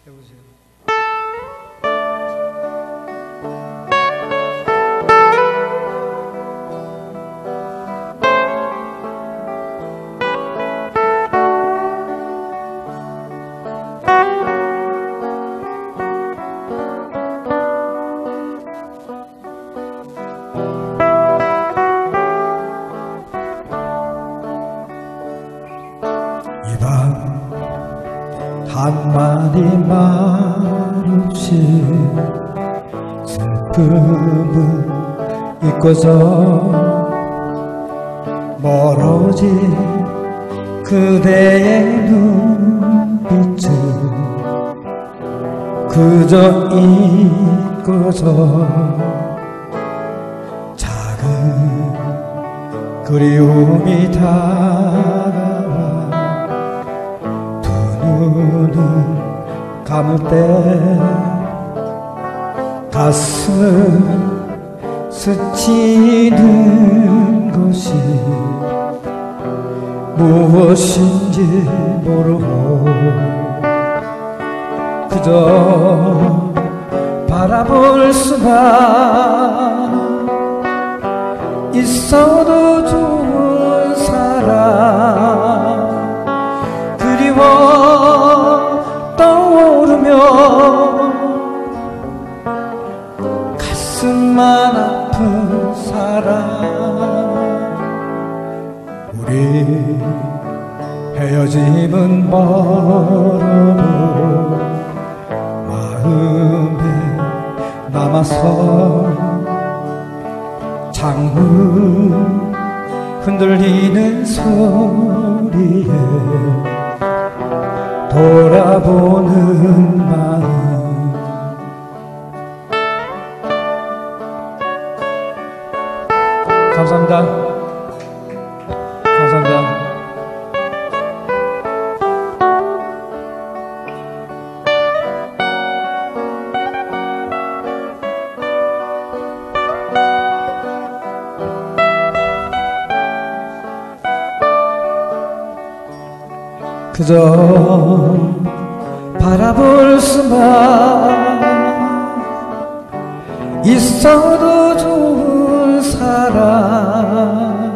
해보세요. 이 밤 한마디 말 없이 슬픔을 잊고서 멀어진 그대의 눈빛을 그저 잊고서 작은 그리움이 다가와 두 눈을 감을 때 가슴을 스치는 것이 무엇인지 모르고 그저 바라볼 수만 있어도 좋은 사람 그리워 떠오르며 가슴만 아픈 사람 우리 헤어짐은 멀어도 마음에 남아서 창문 흔들리는 소리에 돌아보는 마음 감사합니다. 감사합니다. 그저 바라볼 수만 있어도 좋은 사람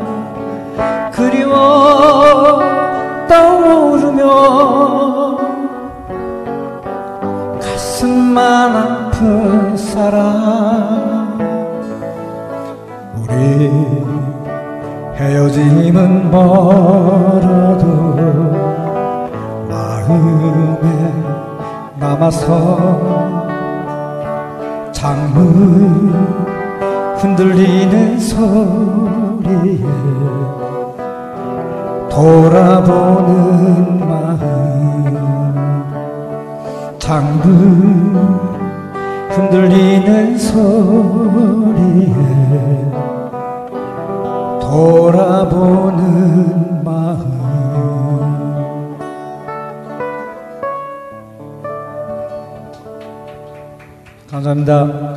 그리워 떠오르며 가슴만 아픈 사람 우리 헤어짐은 멀어도 마음에 남아서 창문 흔들리는 소리에 돌아보는 마음 창문 흔들리는 소리에 돌아보는 마음 감사합니다.